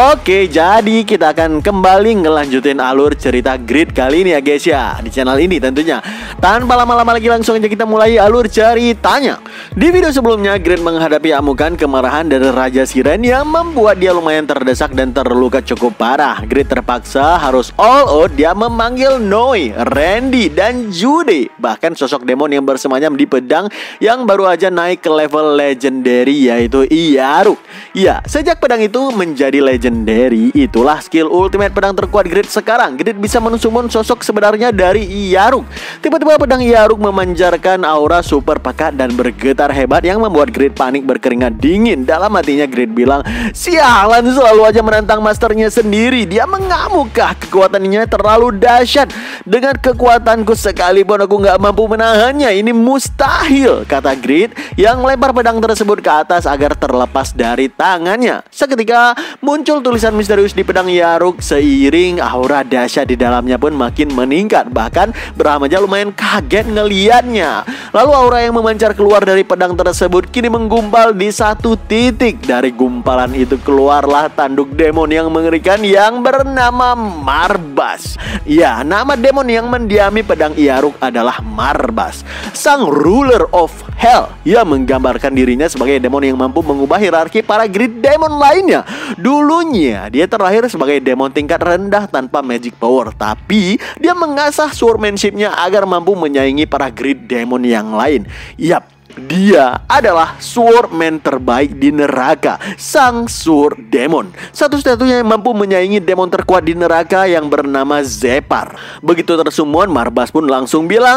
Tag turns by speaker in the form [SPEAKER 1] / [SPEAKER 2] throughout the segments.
[SPEAKER 1] Oke, jadi kita akan kembali ngelanjutin alur cerita Grid kali ini ya guys ya, di channel ini tentunya. Tanpa lama-lama lagi langsung aja kita mulai alur ceritanya. Di video sebelumnya Grid menghadapi amukan kemarahan dari Raja Siren yang membuat dia lumayan terdesak dan terluka cukup parah. Grid terpaksa harus all out, dia memanggil Noi, Randy, dan Jude. Bahkan sosok demon yang bersemayam di pedang yang baru aja naik ke level legendary yaitu Iyaruk. Ya, sejak pedang itu menjadi legendary, itulah skill ultimate pedang terkuat Grid sekarang. Grid bisa mensummon sosok sebenarnya dari Iyaruk. Tiba-tiba pedang Iyaruk memancarkan aura super pekat dan bergetar hebat yang membuat Grid panik berkeringat dingin. Dalam hatinya Grid bilang, sialan, selalu aja menantang masternya sendiri. Dia mengamukkah? Kekuatannya terlalu dahsyat. Dengan kekuatanku sekalipun aku nggak mampu menahannya. Ini mustahil, kata Grid yang melempar pedang tersebut ke atas agar terlepas dari tangannya. Seketika muncul tulisan misterius di pedang Iyaruk. Seiring aura dahsyat di dalamnya pun makin meningkat. Bahkan Brahma aja lumayan kaget ngeliatnya. Lalu aura yang memancar keluar dari pedang tersebut kini menggumpal di satu titik. Dari gumpalan itu keluarlah tanduk demon yang mengerikan yang bernama Marbas. Ya, nama demon yang mendiami pedang Iyaruk adalah Marbas, sang ruler of hell, yang menggambarkan dirinya sebagai demon yang mampu mengubah hierarki para Grid demon lainnya. Dulunya dia terlahir sebagai demon tingkat rendah tanpa magic power, tapi dia mengasah swordmanship-nya agar mampu menyaingi para Grid demon yang lain. Yap, dia adalah swordman terbaik di neraka, sang sword demon, satu-satunya yang mampu menyaingi demon terkuat di neraka yang bernama Zepar. Begitu tersummon, Marbas pun langsung bilang,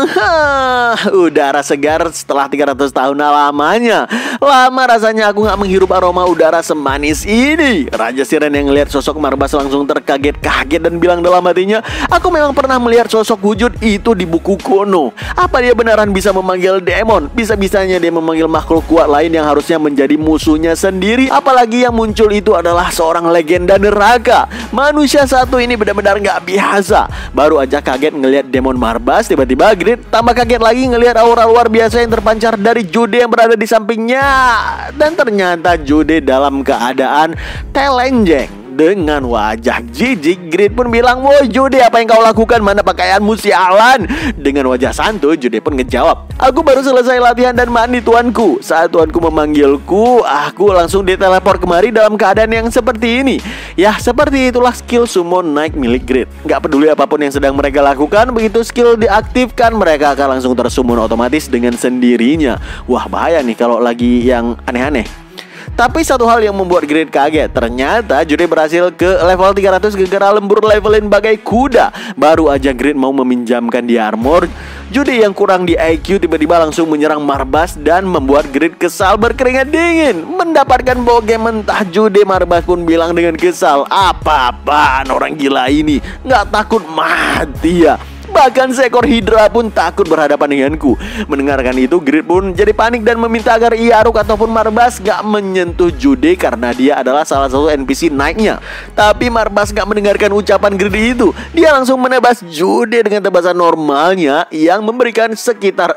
[SPEAKER 1] udara segar setelah 300 tahun lamanya. Lama rasanya aku gak menghirup aroma udara semanis ini. Raja Siren yang ngeliat sosok Marbas langsung terkaget-kaget dan bilang dalam hatinya, aku memang pernah melihat sosok wujud itu di buku kuno. Apa dia beneran bisa memanggil demon? Bisa-bisanya dia memanggil makhluk kuat lain yang harusnya menjadi musuhnya sendiri. Apalagi yang muncul itu adalah seorang legenda neraka. Manusia satu ini benar-benar gak biasa. Baru aja kaget ngelihat demon Marbas, tiba-tiba Grid tambah kaget lagi ngelihat aura luar biasa yang terpancar dari Jude yang berada di sampingnya. Dan ternyata Jude dalam keadaan telenjeng dengan wajah jijik. Grid pun bilang, woi Jude, apa yang kau lakukan? Mana pakaianmu, sialan? Dengan wajah santuy, Jude pun ngejawab, aku baru selesai latihan dan mandi tuanku. Saat tuanku memanggilku, aku langsung diteleport kemari dalam keadaan yang seperti ini. Ya, seperti itulah skill summon naik milik Grid. Gak peduli apapun yang sedang mereka lakukan, begitu skill diaktifkan, mereka akan langsung tersummon otomatis dengan sendirinya. Wah, bahaya nih kalau lagi yang aneh-aneh. Tapi satu hal yang membuat Grid kaget, ternyata Jude berhasil ke level 300 gara-gara lembur levelin bagai kuda. Baru aja Grid mau meminjamkan di armor, Jude yang kurang di IQ tiba-tiba langsung menyerang Marbas dan membuat Grid kesal berkeringat dingin. Mendapatkan bogem mentah Jude, Marbas pun bilang dengan kesal, apa-apaan orang gila ini, nggak takut mati ya? Bahkan seekor Hydra pun takut berhadapan denganku. Mendengarkan itu, Grid pun jadi panik dan meminta agar Iyaruk ataupun Marbas gak menyentuh Jude karena dia adalah salah satu NPC naiknya. Tapi Marbas gak mendengarkan ucapan Grid itu. Dia langsung menebas Jude dengan tebasan normalnya yang memberikan sekitar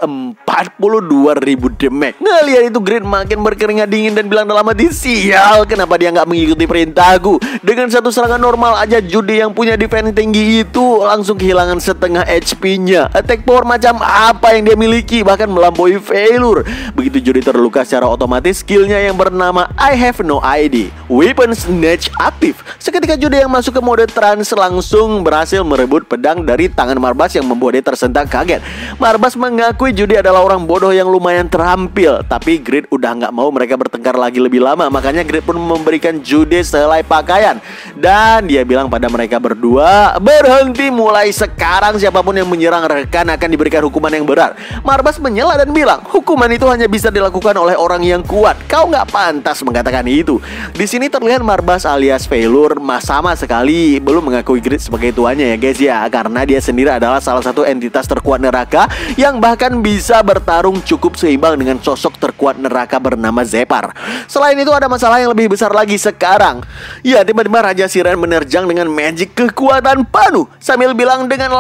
[SPEAKER 1] 42.000 damage. Ngeliat itu, Grid makin berkeringat dingin dan bilang dalam hati, sial, kenapa dia gak mengikuti perintahku? Dengan satu serangan normal aja Jude yang punya defense tinggi itu langsung kehilangan setengah HP-nya. Attack power macam apa yang dia miliki, bahkan melampaui Failure. Begitu Jude terluka, secara otomatis skillnya yang bernama I have no ID, Weapon Snatch aktif. Seketika Jude yang masuk ke mode trance langsung berhasil merebut pedang dari tangan Marbas yang membuat dia tersentak kaget. Marbas mengakui Jude adalah orang bodoh yang lumayan terampil, tapi Grid udah nggak mau mereka bertengkar lagi lebih lama. Makanya Grid pun memberikan Jude sehelai pakaian dan dia bilang pada mereka berdua, berhenti mulai sekarang. Siapapun yang menyerang rekan akan diberikan hukuman yang berat. Marbas menyela dan bilang, hukuman itu hanya bisa dilakukan oleh orang yang kuat. Kau nggak pantas mengatakan itu. Di sini terlihat Marbas alias Failure sama sekali belum mengakui Grid sebagai tuannya ya guys ya, karena dia sendiri adalah salah satu entitas terkuat neraka yang bahkan bisa bertarung cukup seimbang dengan sosok terkuat neraka bernama Zepar. Selain itu ada masalah yang lebih besar lagi sekarang. Ya, tiba-tiba Raja Siren menerjang dengan magic kekuatan penuh sambil bilang dengan lantang,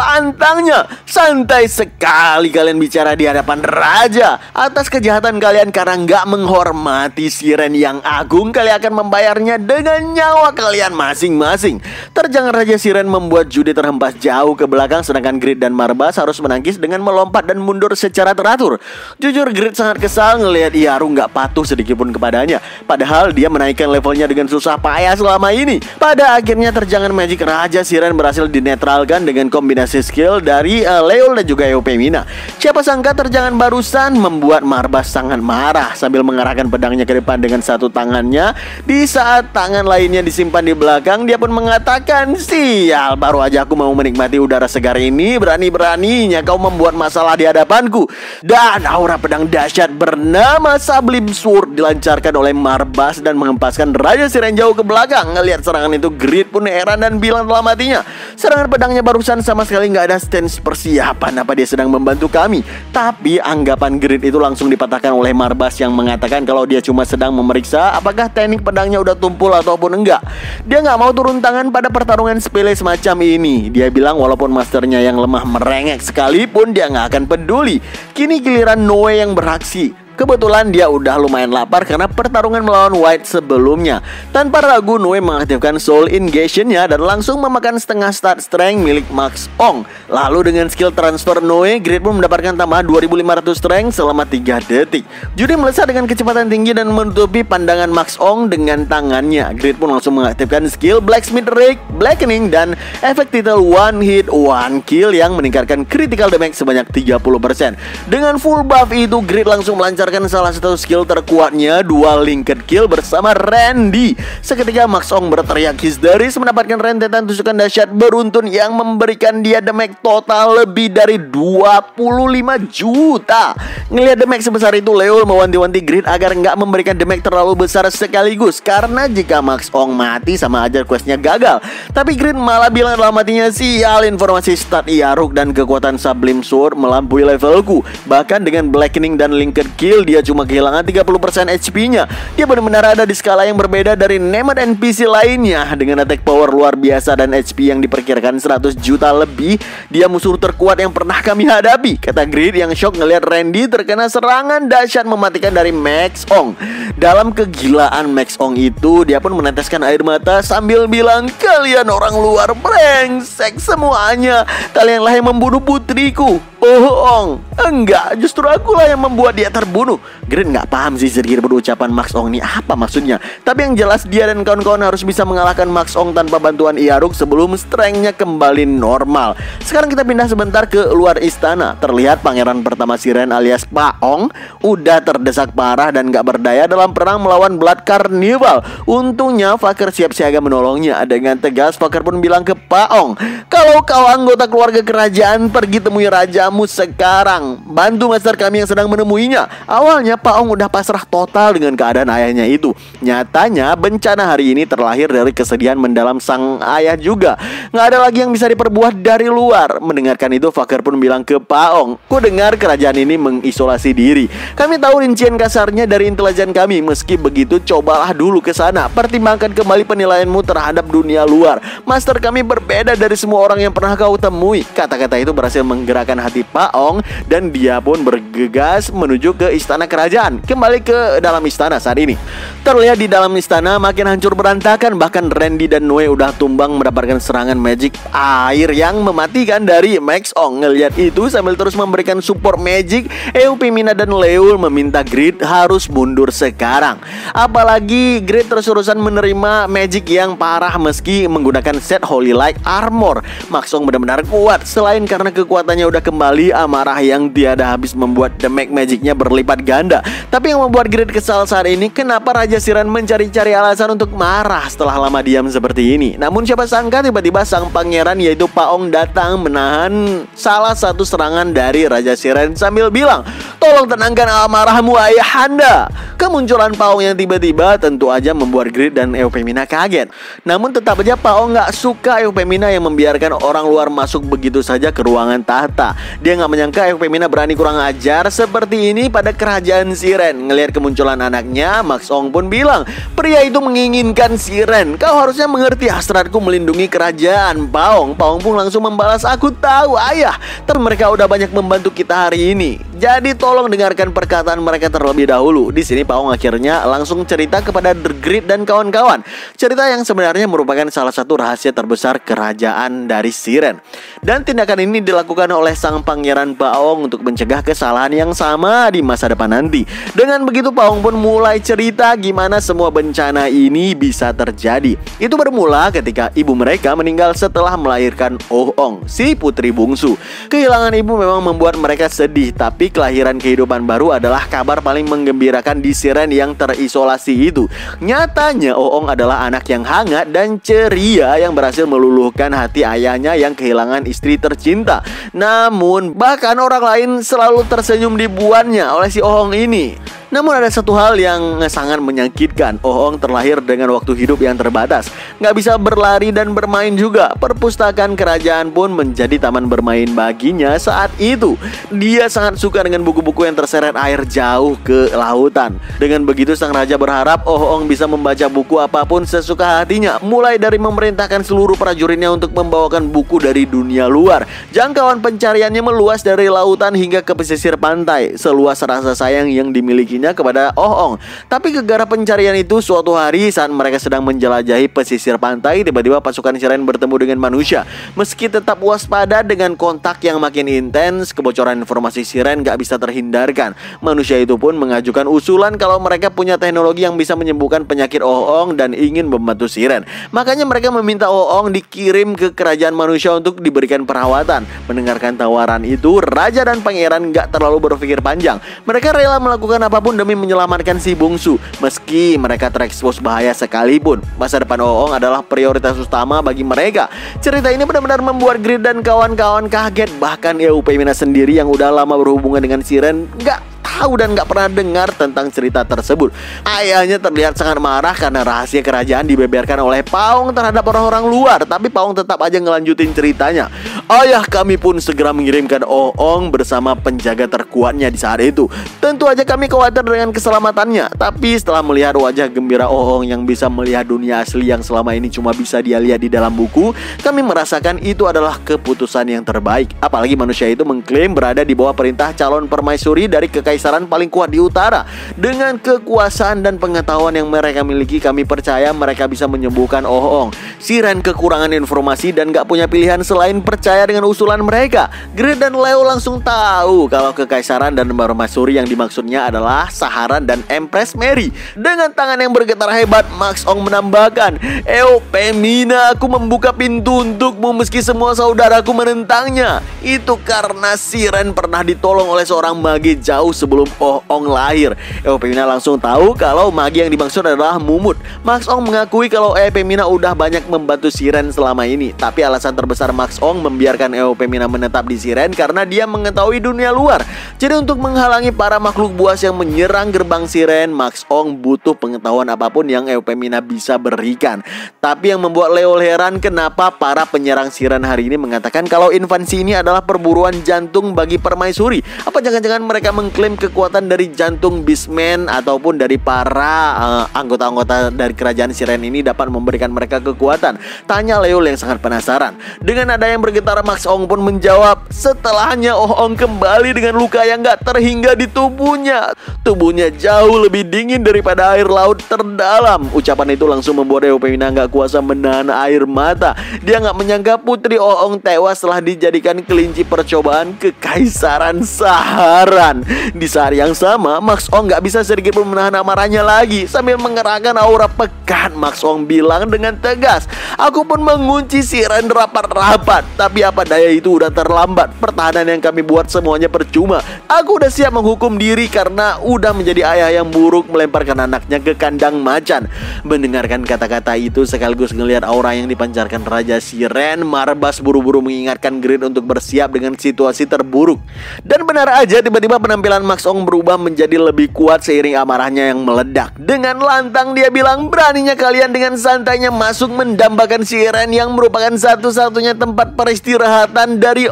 [SPEAKER 1] pedangnya. Santai sekali kalian bicara di hadapan raja. Atas kejahatan kalian karena nggak menghormati siren yang agung, kalian akan membayarnya dengan nyawa kalian masing-masing. Terjangan Raja Siren membuat Judy terhempas jauh ke belakang, sedangkan Grid dan Marbas harus menangkis dengan melompat dan mundur secara teratur. Jujur Grid sangat kesal ngelihat Iaru nggak patuh sedikitpun kepadanya, padahal dia menaikkan levelnya dengan susah payah selama ini. Pada akhirnya terjangan magic Raja Siren berhasil dinetralkan dengan kombinasi skill dari Leol dan juga Eupemina. Siapa sangka terjangan barusan membuat Marbas sangat marah sambil mengarahkan pedangnya ke depan dengan satu tangannya. Di saat tangan lainnya disimpan di belakang, dia pun mengatakan, "Sial, baru aja aku mau menikmati udara segar ini, berani-beraninya kau membuat masalah di hadapanku." Dan aura pedang dahsyat bernama Sublime Sword dilancarkan oleh Marbas dan menghempaskan Raja Siren jauh ke belakang. Ngelihat serangan itu, Grid pun heran dan bilang dalam hatinya, "Serangan pedangnya barusan sama sekali nggak ada stance persiapan, apa dia sedang membantu kami?" Tapi anggapan Grid itu langsung dipatahkan oleh Marbas yang mengatakan kalau dia cuma sedang memeriksa apakah teknik pedangnya udah tumpul ataupun enggak. Dia nggak mau turun tangan pada pertarungan sepele semacam ini. Dia bilang walaupun masternya yang lemah merengek sekalipun dia nggak akan peduli. Kini giliran Noe yang beraksi. Kebetulan dia udah lumayan lapar karena pertarungan melawan White sebelumnya. Tanpa ragu, Noe mengaktifkan Soul Ingestion-nya dan langsung memakan setengah start strength milik Max Ong. Lalu dengan skill transfer Noe, Grid pun mendapatkan tambahan 2500 strength selama 3 detik. Judy melesat dengan kecepatan tinggi dan menutupi pandangan Max Ong dengan tangannya. Grid pun langsung mengaktifkan skill Blacksmith Rake, Blackening, dan efek title One Hit One Kill yang meningkatkan critical damage sebanyak 30%. Dengan full buff itu, Grid langsung melancarkan salah satu skill terkuatnya, Dual Linked Kill bersama Randy. Seketika Max Ong berteriak histeris mendapatkan rentetan tusukan dahsyat beruntun yang memberikan dia damage total lebih dari 25 juta. Ngelihat damage sebesar itu, Leol mewanti-wanti Grid agar nggak memberikan damage terlalu besar sekaligus, karena jika Max Ong mati sama aja questnya gagal. Tapi Grid malah bilang dalam hatinya, "Sial, informasi stat Iaruk dan kekuatan Sublime Sword melampaui levelku. Bahkan dengan Blackening dan Linked Kill dia cuma kehilangan 30% HP-nya. Dia benar-benar ada di skala yang berbeda dari named NPC lainnya. Dengan attack power luar biasa dan HP yang diperkirakan 100 juta lebih, dia musuh terkuat yang pernah kami hadapi," kata Grid yang shock ngelihat Randy terkena serangan dahsyat mematikan dari Max Ong. Dalam kegilaan Max Ong itu, dia pun meneteskan air mata sambil bilang, "Kalian orang luar brengsek semuanya. Kalianlah yang membunuh putriku." "Bohong. Enggak, justru akulah yang membuat dia terbunuh." Grid nggak paham sih sedikit berucapan Max Ong ini apa maksudnya. Tapi yang jelas dia dan kawan-kawan harus bisa mengalahkan Max Ong tanpa bantuan Iaruk sebelum strength-nya kembali normal. Sekarang kita pindah sebentar ke luar istana. Terlihat pangeran pertama Siren alias Paong udah terdesak parah dan nggak berdaya dalam perang melawan Blood Carnival. Untungnya Faker siap siaga menolongnya. Dengan tegas Faker pun bilang ke Paong, "Kalau kau anggota keluarga kerajaan, pergi temui rajamu sekarang. Bantu master kami yang sedang menemuinya." Awalnya Paong udah pasrah total dengan keadaan ayahnya itu. Nyatanya bencana hari ini terlahir dari kesedihan mendalam sang ayah juga. Nggak ada lagi yang bisa diperbuat dari luar. Mendengarkan itu Faker pun bilang ke Paong, "Ku dengar kerajaan ini mengisolasi diri. Kami tahu rincian kasarnya dari intelijen kami. Meski begitu cobalah dulu ke sana. Pertimbangkan kembali penilaianmu terhadap dunia luar. Master kami berbeda dari semua orang yang pernah kau temui." Kata-kata itu berhasil menggerakkan hati Paong dan dia pun bergegas menuju ke istana kerajaan. Kembali ke dalam istana saat ini. Terlihat di dalam istana makin hancur berantakan. Bahkan Randy dan Noe udah tumbang mendapatkan serangan magic air yang mematikan dari Max Ong. Ngelihat itu sambil terus memberikan support magic, Eupemina dan Leul meminta Grid harus mundur sekarang. Apalagi Grid terus-terusan menerima magic yang parah meski menggunakan set Holy Light Armor. Max Ong benar-benar kuat. Selain karena kekuatannya udah kembali, amarah yang tiada habis membuat damage magicnya berlipat ganda. Tapi yang membuat Grid kesal saat ini, kenapa Raja Siren mencari-cari alasan untuk marah setelah lama diam seperti ini. Namun siapa sangka tiba-tiba sang pangeran yaitu Paong datang menahan salah satu serangan dari Raja Siren sambil bilang, Tolong tenangkan amarahmu ayahanda. Kemunculan Paong yang tiba-tiba tentu aja membuat Grid dan Eupemina kaget. Namun tetap aja Paong nggak suka Eupemina yang membiarkan orang luar masuk begitu saja ke ruangan tahta. Dia nggak menyangka Eupemina berani kurang ajar seperti ini pada kerajaan Siren. Ngelihat kemunculan anaknya, Max Ong pun bilang, pria itu menginginkan Siren. Kau harusnya mengerti hasratku melindungi kerajaan. Paong pun langsung membalas, aku tahu ayah, tapi mereka udah banyak membantu kita hari ini. Jadi tolong dengarkan perkataan mereka terlebih dahulu. Di sini Paong akhirnya langsung cerita kepada The Grid dan kawan-kawan. Cerita yang sebenarnya merupakan salah satu rahasia terbesar kerajaan dari Siren. Dan tindakan ini dilakukan oleh sang pangeran Paong untuk mencegah kesalahan yang sama di masa depan nanti. Dengan begitu Paong pun mulai cerita gimana semua bencana ini bisa terjadi. Itu bermula ketika ibu mereka meninggal setelah melahirkan Oh Ong, si putri bungsu. Kehilangan ibu memang membuat mereka sedih, tapi kelahiran kehidupan baru adalah kabar paling menggembirakan di Siren yang terisolasi itu. Nyatanya Oh Ong adalah anak yang hangat dan ceria yang berhasil meluluhkan hati ayahnya yang kehilangan istri tercinta. Namun bahkan orang lain selalu tersenyum dibuatnya oleh si Oh Ong ini. Namun ada satu hal yang sangat menyakitkan. Oh Ong terlahir dengan waktu hidup yang terbatas, nggak bisa berlari dan bermain juga. Perpustakaan kerajaan pun menjadi taman bermain baginya saat itu. Dia sangat suka dengan buku-buku yang terseret air jauh ke lautan. Dengan begitu sang raja berharap Oh Ong bisa membaca buku apapun sesuka hatinya, mulai dari memerintahkan seluruh prajuritnya untuk membawakan buku dari dunia luar. Jangkauan pencariannya meluas dari lautan hingga ke pesisir pantai, seluas rasa sayang yang dimiliki kepada Oh Ong. Tapi gegara pencarian itu suatu hari saat mereka sedang menjelajahi pesisir pantai, tiba-tiba pasukan Siren bertemu dengan manusia. Meski tetap waspada dengan kontak yang makin intens, kebocoran informasi Siren gak bisa terhindarkan. Manusia itu pun mengajukan usulan kalau mereka punya teknologi yang bisa menyembuhkan penyakit Oh Ong dan ingin membantu Siren. Makanya mereka meminta Oh Ong dikirim ke kerajaan manusia untuk diberikan perawatan. Mendengarkan tawaran itu, raja dan pangeran gak terlalu berpikir panjang. Mereka rela melakukan apapun demi menyelamatkan si bungsu. Meski mereka terekspos bahaya sekalipun, masa depan Oh Ong adalah prioritas utama bagi mereka. Cerita ini benar-benar membuat Grid dan kawan-kawan kaget. Bahkan Eupemina sendiri yang udah lama berhubungan dengan Siren gak tahu dan gak pernah dengar tentang cerita tersebut. Ayahnya terlihat sangat marah karena rahasia kerajaan dibeberkan oleh Paong terhadap orang-orang luar. Tapi Paong tetap aja ngelanjutin ceritanya. Ayah kami pun segera mengirimkan Oh Ong bersama penjaga terkuatnya di saat itu. Tentu aja kami khawatir dengan keselamatannya. Tapi setelah melihat wajah gembira Oh Ong yang bisa melihat dunia asli yang selama ini cuma bisa dia lihat di dalam buku, kami merasakan itu adalah keputusan yang terbaik. Apalagi manusia itu mengklaim berada di bawah perintah calon permaisuri dari kekaisaran paling kuat di utara. Dengan kekuasaan dan pengetahuan yang mereka miliki, kami percaya mereka bisa menyembuhkan Oh Ong. Siren kekurangan informasi dan gak punya pilihan selain percaya dengan usulan mereka. Grid dan Leo langsung tahu kalau kekaisaran dan permaisuri yang dimaksudnya adalah Saharan dan Empress Mary. Dengan tangan yang bergetar hebat, Max Ong menambahkan, Eupemina, aku membuka pintu untukmu meski semua saudaraku menentangnya. Itu karena Siren pernah ditolong oleh seorang mage jauh sebelum Oh Ong lahir. Eupemina langsung tahu kalau mage yang dimaksud adalah Mumut. Max Ong mengakui kalau Eupemina udah banyak membantu Siren selama ini. Tapi alasan terbesar Max Ong membiarkan Eupemina menetap di Siren karena dia mengetahui dunia luar. Jadi untuk menghalangi para makhluk buas yang menyerang gerbang Siren, Max Ong butuh pengetahuan apapun yang Eupemina bisa berikan. Tapi yang membuat Leo heran kenapa para penyerang Siren hari ini mengatakan kalau invasi ini adalah perburuan jantung bagi permaisuri. Apa jangan-jangan mereka mengklaim kekuatan dari jantung Beastman ataupun dari para anggota-anggota dari kerajaan Siren ini dapat memberikan mereka kekuatan? Tanya Leo yang sangat penasaran. Dengan nada yang bergetar, Max Ong pun menjawab, setelahnya Oh Ong kembali dengan luka yang gak terhingga di tubuhnya. Tubuhnya jauh lebih dingin daripada air laut terdalam. Ucapan itu langsung membuat Eupemina gak kuasa menahan air mata. Dia gak menyangka putri Oh Ong tewas setelah dijadikan kelinci percobaan kekaisaran Saharan. Di saat yang sama, Max Ong gak bisa sedikit pun menahan amarahnya lagi. Sambil mengerahkan aura pekat, Max Ong bilang dengan tegas, aku pun mengunci Siren rapat-rapat. Tapi apa daya itu udah terlambat. Pertahanan yang kami buat semuanya percuma. Aku udah siap menghukum diri karena udah menjadi ayah yang buruk melemparkan anaknya ke kandang macan. Mendengarkan kata-kata itu sekaligus ngelihat aura yang dipancarkan Raja Siren, Marbas buru-buru mengingatkan Grid untuk bersiap dengan situasi terburuk. Dan benar aja, tiba-tiba penampilan Max Ong berubah menjadi lebih kuat seiring amarahnya yang meledak. Dengan lantang dia bilang, beraninya kalian dengan santainya masuk mendambakan Siren yang merupakan satu-satunya tempat peristirahatan dari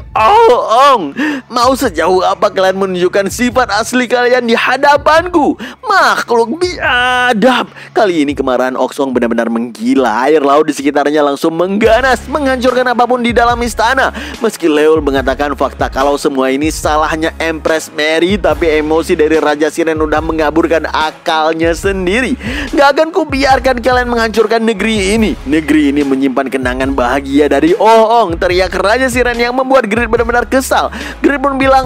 [SPEAKER 1] Ong. Mau sejauh apa kalian menunjukkan sifat asli kalian di hadapanku? Makhluk biadab. Kali ini kemarahan Oksong benar-benar menggila. Air laut di sekitarnya langsung mengganas, menghancurkan apapun di dalam istana. Meski Leol mengatakan fakta kalau semua ini salahnya Empress Mary, tapi emosi dari Raja Siren udah mengaburkan akalnya sendiri. Gak akan kubiarkan kalian menghancurkan negeri ini. Negeri ini menyimpan kenangan bahagia dari Ong, teriak Raja Siren yang membuat Grid benar-benar kesal. Grid pun bilang,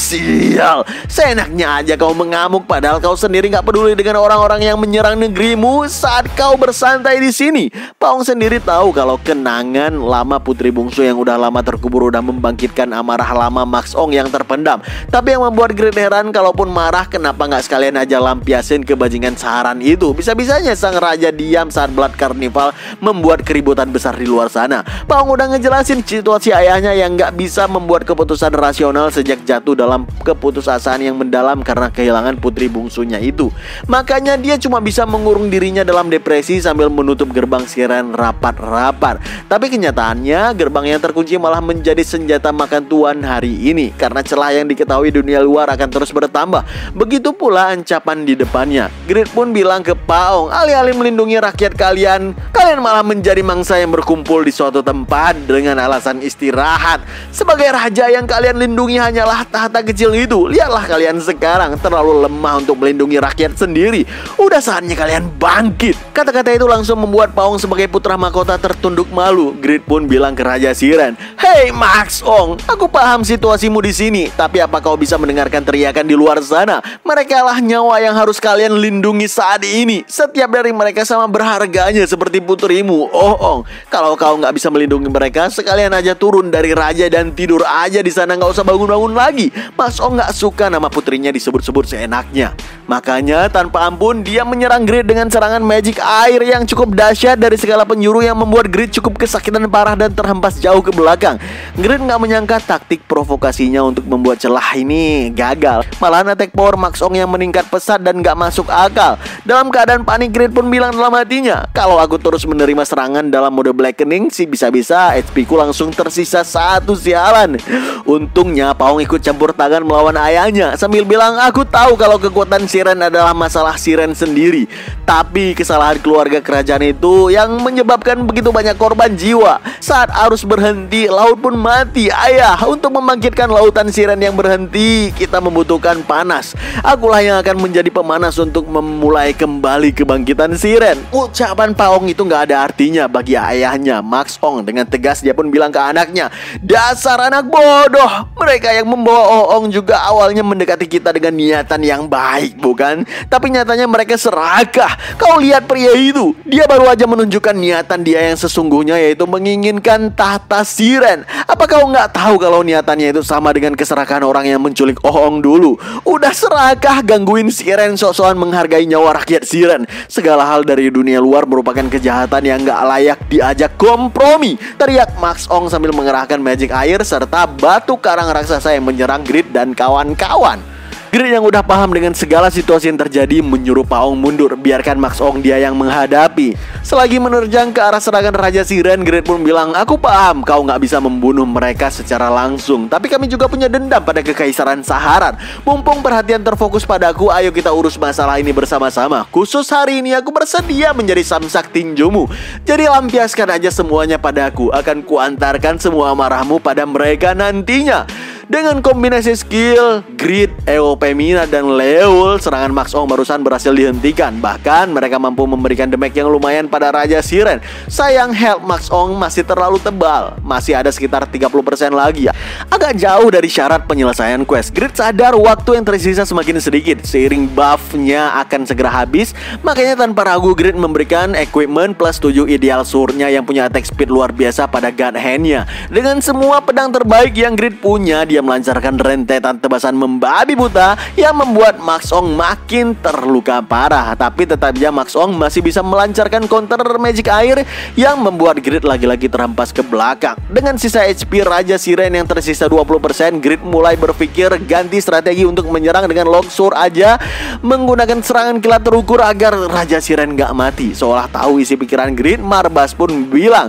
[SPEAKER 1] sial, seenaknya aja kau mengamuk padahal kau sendiri gak peduli dengan orang-orang yang menyerang negerimu saat kau bersantai di sini. Paong sendiri tahu kalau kenangan lama putri bungsu yang udah lama terkubur udah membangkitkan amarah lama Max Ong yang terpendam. Tapi yang membuat Grid heran, kalaupun marah kenapa nggak sekalian aja lampiasin kebajingan Saharan itu. Bisa-bisanya sang raja diam saat Blood Carnival membuat keributan besar di luar sana. Paong udah ngejelasin situasi ayahnya yang nggak bisa membuat keputusan rasional sejak jatuh dalam keputusasaan yang mendalam karena kehilangan putri bungsunya itu. Makanya dia cuma bisa mengurung dirinya dalam depresi sambil menutup gerbang Siren rapat-rapat. Tapi kenyataannya gerbang yang terkunci malah menjadi senjata makan tuan hari ini, karena celah yang diketahui dunia luar akan terus bertambah. Begitu pula ancaman di depannya. Grid pun bilang ke Paong, alih-alih melindungi rakyat kalian malah menjadi mangsa yang berkumpul di suatu tempat dengan alasan istirahat. Sebagai raja yang kalian lindungi hanyalah tahta kecil itu. Lihatlah kalian sekarang terlalu lemah untuk melindungi rakyat sendiri. Udah saatnya kalian bangkit. Kata-kata itu langsung membuat Paong sebagai putra mahkota tertunduk malu. Grid pun bilang ke Raja Siren, "Hei Max Ong, aku paham situasimu di sini, tapi apa kau bisa mendengarkan teriakan di luar sana? Mereka lah nyawa yang harus kalian lindungi saat ini. Setiap dari mereka sama berharganya seperti putrimu, Ong. Kalau kau nggak bisa melindungi mereka, sekalian aja turun dari raja dan tidur aja di sana, nggak usah bangun-bangun lagi." Max Ong nggak suka nama putrinya disebut-sebut seenaknya. Makanya tanpa ampun dia menyerang Grid dengan serangan magic air yang cukup dahsyat dari segala penjuru yang membuat Grid cukup kesakitan parah dan terhempas jauh ke belakang. Grid nggak menyangka taktik provokasinya untuk membuat celah ini gagal. Malahan attack power Max Ong yang meningkat pesat dan nggak masuk akal. Dalam keadaan panik, Grid pun bilang dalam hatinya, kalau aku terus menerima serangan dalam mode blackening sih bisa-bisa HP ku langsung tersisa satu, sialan. Untungnya Paong ikut campur tangan melawan ayahnya sambil bilang, aku tahu kalau kekuatan Siren adalah masalah Siren sendiri, tapi kesalahan keluarga kerajaan itu yang menyebabkan begitu banyak korban jiwa. Saat arus berhenti, laut pun mati. Ayah, untuk membangkitkan lautan Siren yang berhenti, kita membutuhkan panas. Akulah yang akan menjadi pemanas untuk memulai kembali kebangkitan Siren. Ucapan Paong itu nggak ada artinya bagi ayahnya, Max Ong. Dengan tegas dia pun bilang ke anaknya, dasar anak bodoh. Mereka yang membawa Ong juga awalnya mendekati kita dengan niatan yang baik, bukan? Tapi nyatanya mereka serakah. Kau lihat pria itu, dia baru aja menunjukkan niatan dia yang sesungguhnya, yaitu menginginkan tahta Siren. Apa kau nggak tahu kalau niatannya itu sama dengan keserakahan orang yang menculik Ong dulu? Udah serakah gangguin Siren, sok-sokan menghargai nyawa rakyat Siren. Segala hal dari dunia luar merupakan kejahatan yang nggak layak diajak kompromi, teriak Max Ong sambil mengerahkan magic air serta batu karang raksasa yang menyerang Grid dan kawan-kawan. Grid yang udah paham dengan segala situasi yang terjadi menyuruh Paong mundur, biarkan Max Ong dia yang menghadapi. Selagi menerjang ke arah serangan Raja Siren, Grid pun bilang, aku paham kau nggak bisa membunuh mereka secara langsung, tapi kami juga punya dendam pada kekaisaran Saharan. Mumpung perhatian terfokus padaku, ayo kita urus masalah ini bersama-sama. Khusus hari ini aku bersedia menjadi samsak tinjumu. Jadi lampiaskan aja semuanya padaku, akan kuantarkan semua amarahmu pada mereka nantinya. Dengan kombinasi skill Grid, Eopemina, dan Leol, serangan Max Ong barusan berhasil dihentikan. Bahkan mereka mampu memberikan damage yang lumayan pada Raja Siren. Sayang health Max Ong masih terlalu tebal, masih ada sekitar 30% lagi. Agak jauh dari syarat penyelesaian quest. Grid sadar waktu yang tersisa semakin sedikit, seiring buffnya akan segera habis. Makanya tanpa ragu Grid memberikan equipment plus 7 ideal sword-nya yang punya attack speed luar biasa pada God Hand-nya. Dengan semua pedang terbaik yang Grid punya, dia melancarkan rentetan tebasan membabi buta yang membuat Max Ong makin terluka parah. Tapi tetap saja Max Ong masih bisa melancarkan counter magic air yang membuat Grid lagi-lagi terhempas ke belakang. Dengan sisa HP Raja Siren yang tersisa 20%, Grid mulai berpikir ganti strategi untuk menyerang dengan Longsword aja, menggunakan serangan kilat terukur agar Raja Siren gak mati. Seolah tahu isi pikiran Grid, Marbas pun bilang,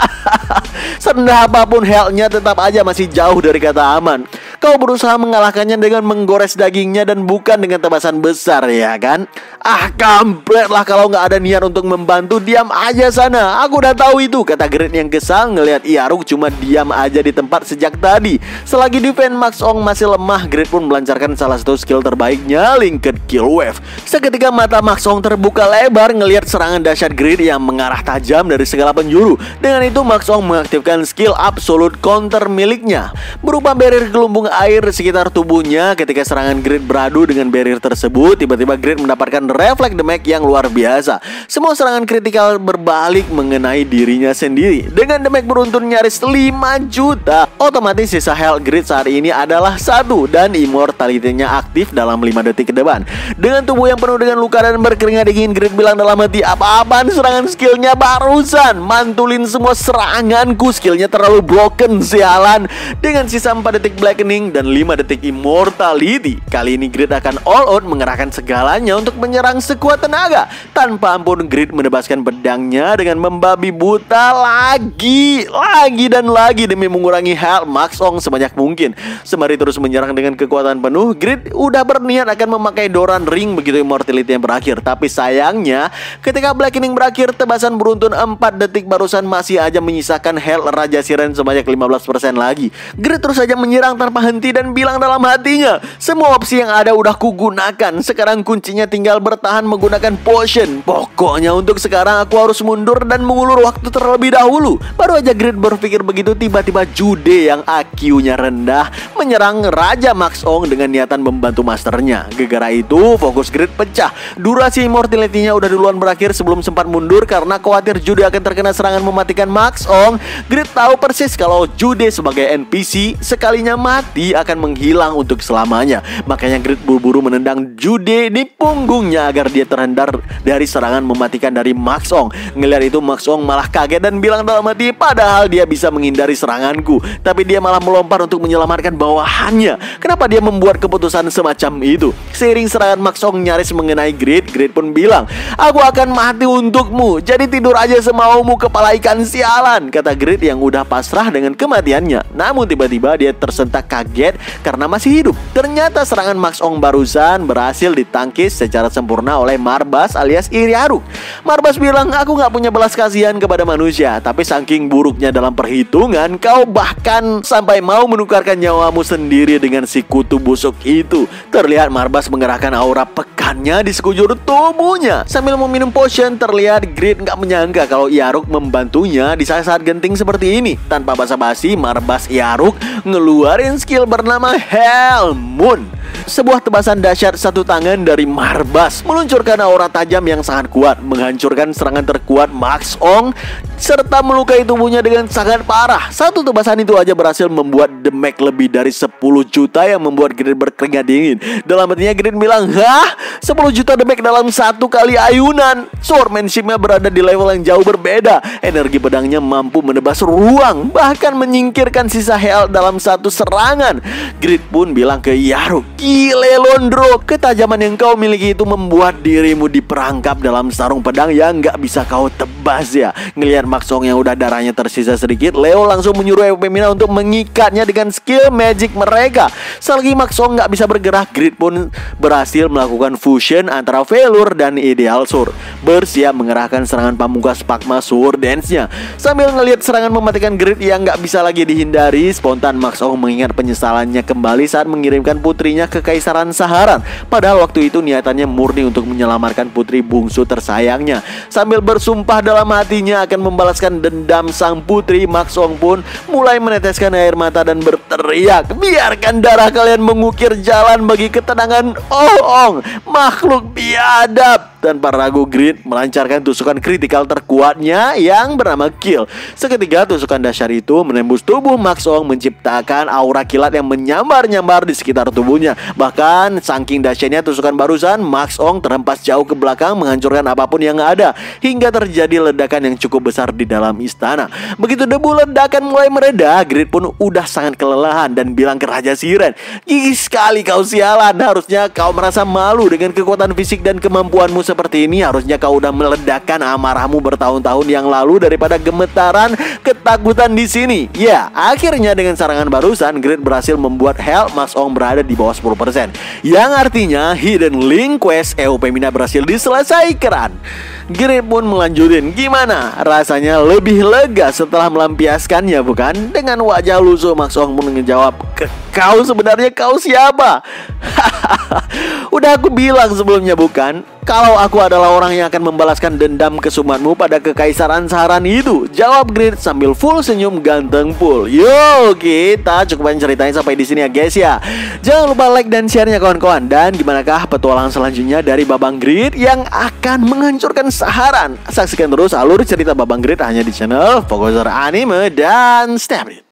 [SPEAKER 1] serendah apapun health-nya tetap aja masih jauh dari kata aman. Kau berusaha mengalahkannya dengan menggores dagingnya dan bukan dengan tebasan besar, ya kan? Ah, kampret lah kalau nggak ada niat untuk membantu, diam aja sana. Aku udah tahu itu, kata Grid yang kesal ngelihat Iaruk cuma diam aja di tempat sejak tadi. Selagi defense Max Ong masih lemah, Grid pun melancarkan salah satu skill terbaiknya, Linked Kill Wave. Seketika mata Max Ong terbuka lebar ngelihat serangan dahsyat Grid yang mengarah tajam dari segala penjuru. Dengan itu Max Ong mengaktifkan skill Absolute Counter miliknya, berupa barrier gelembung air di sekitar tubuhnya. Ketika serangan Grid beradu dengan barrier tersebut, tiba-tiba Grid mendapatkan reflect damage yang luar biasa. Semua serangan kritikal berbalik mengenai dirinya sendiri. Dengan damage beruntun nyaris 5 juta, otomatis sisa health Grid saat ini adalah 1 dan immortality-nya aktif dalam 5 detik ke depan. Dengan tubuh yang penuh dengan luka dan berkeringat dingin, Grid bilang dalam hati, apa-apaan serangan skillnya barusan, mantulin semua seranganku, skillnya terlalu broken sialan. Dengan sisa 4 detik blackening dan 5 detik immortality, kali ini Grid akan all out mengerahkan segalanya untuk menyerang sekuat tenaga. Tanpa ampun Grid menebaskan pedangnya dengan membabi buta lagi dan lagi demi mengurangi health Max Ong sebanyak mungkin. Sembari terus menyerang dengan kekuatan penuh, Grid udah berniat akan memakai Doran Ring begitu immortality yang berakhir. Tapi sayangnya ketika blackening berakhir, tebasan beruntun 4 detik barusan masih aja menyisakan health Raja Siren sebanyak 15% lagi. Grid terus saja menyerang tanpa henti dan bilang dalam hatinya, semua opsi yang ada udah kugunakan, sekarang kuncinya tinggal bertahan menggunakan potion. Pokoknya untuk sekarang aku harus mundur dan mengulur waktu terlebih dahulu. Baru aja Grid berpikir begitu, tiba-tiba Jude yang IQ-nya rendah menyerang Raja Max Ong dengan niatan membantu masternya. Gara-gara itu fokus Grid pecah. Durasi immortality-nya udah duluan berakhir sebelum sempat mundur karena khawatir Jude akan terkena serangan mematikan Max Ong. Grid tahu persis kalau Jude sebagai NPC sekalinya mati akan menghilang untuk selamanya. Makanya Grid buru-buru menendang Jude di punggungnya agar dia terhindar dari serangan mematikan dari Max Ong. Ngelihat itu Max Ong malah kaget dan bilang dalam hati, padahal dia bisa menghindari seranganku, tapi dia malah melompat untuk menyelamatkan bawahannya. Kenapa dia membuat keputusan semacam itu? Seiring serangan Max Ong nyaris mengenai Grid, Grid pun bilang, aku akan mati untukmu, jadi tidur aja semaumu kepala ikan sialan, kata Grid yang udah pasrah dengan kematiannya. Namun tiba-tiba dia tersentak kaget karena masih hidup. Ternyata serangan Max Ong barusan berhasil ditangkis secara sempurna oleh Marbas alias Iaruk. Marbas bilang, aku gak punya belas kasihan kepada manusia, tapi saking buruknya dalam perhitungan, kau bahkan sampai mau menukarkan nyawamu sendiri dengan si kutu busuk itu. Terlihat Marbas mengerahkan aura pekannya di sekujur tubuhnya. Sambil meminum potion, terlihat Grid gak menyangka kalau Iaruk membantunya di saat-saat genting seperti ini. Tanpa basa-basi, Marbas Iaruk ngeluarin skill bernama Hell Moon. Sebuah tebasan dahsyat satu tangan dari Marbas meluncurkan aura tajam yang sangat kuat, menghancurkan serangan terkuat Max Ong serta melukai tubuhnya dengan sangat parah. Satu tebasan itu aja berhasil membuat damage lebih dari 10 juta yang membuat Grid berkeringat dingin. Dalam hatinya Grid bilang, hah? 10 juta damage dalam satu kali ayunan. Swordmanship-nya berada di level yang jauh berbeda. Energi pedangnya mampu menebas ruang, bahkan menyingkirkan sisa health dalam satu serangan. Grid pun bilang ke Iaruk, gile Londro, ketajaman yang kau miliki itu membuat dirimu diperangkap dalam sarung pedang yang gak bisa kau tebas ya. Ngelihat Max Ong yang udah darahnya tersisa sedikit, Leo langsung menyuruh Eupemina untuk mengikatnya dengan skill magic mereka. Selagi Max Ong gak bisa bergerak, Grid pun berhasil melakukan fusion antara Velour dan Ideal Sword, bersiap mengerahkan serangan pamungkas Pakma Sword Dance-nya. Sambil ngelihat serangan mematikan Grid yang gak bisa lagi dihindari, spontan Max Ong mengingat penyesalannya kembali saat mengirimkan putrinya ke kekaisaran Saharan. Padahal waktu itu niatannya murni untuk menyelamatkan putri bungsu tersayangnya. Sambil bersumpah dalam hatinya akan membalaskan dendam sang putri, Mak Song pun mulai meneteskan air mata dan berteriak, "Biarkan darah kalian mengukir jalan bagi ketenangan Ong, makhluk biadab." Tanpa ragu, Grid melancarkan tusukan kritikal terkuatnya yang bernama Kill. Seketika tusukan dahsyat itu menembus tubuh Mak Song, menciptakan aura kilat yang menyambar-nyambar di sekitar tubuhnya. Bahkan saking dahsyatnya tusukan barusan, Mak Song terhempas jauh ke belakang, menghancurkan apapun yang ada, hingga terjadi ledakan yang cukup besar di dalam istana. Begitu debu ledakan mulai mereda, Grid pun udah sangat kelelahan dan bilang ke Raja Siren, "Gigih sekali kau sialan, harusnya kau merasa malu dengan kekuatan fisik dan kemampuanmu seperti ini. Harusnya kau udah meledakkan amarahmu bertahun-tahun yang lalu daripada gemetaran ketakutan di sini." Ya, akhirnya dengan serangan barusan, Grid berhasil membuat health Mak Song berada di bawah 10%, yang artinya Hidden Link Quest EOP Mina berhasil diselesaikan. Grid pun melanjutin, "Gimana? Rasanya lebih lega setelah melampiaskannya, bukan?" Dengan wajah lusuh, Mak Song pun menjawab, Kau sebenarnya kau siapa?" "Udah aku bilang sebelumnya, bukan? Kalau aku adalah orang yang akan membalaskan dendam kesumatmu pada kekaisaran Saharan itu," jawab Grid sambil full senyum ganteng full. Yo, kita cukupin ceritanya sampai di sini ya guys ya. Jangan lupa like dan share-nya kawan-kawan. Dan gimanakah petualangan selanjutnya dari Babang Grid yang akan menghancurkan Saharan? Saksikan terus alur cerita Babang Grid hanya di channel Fokuser Anime dan Snap It.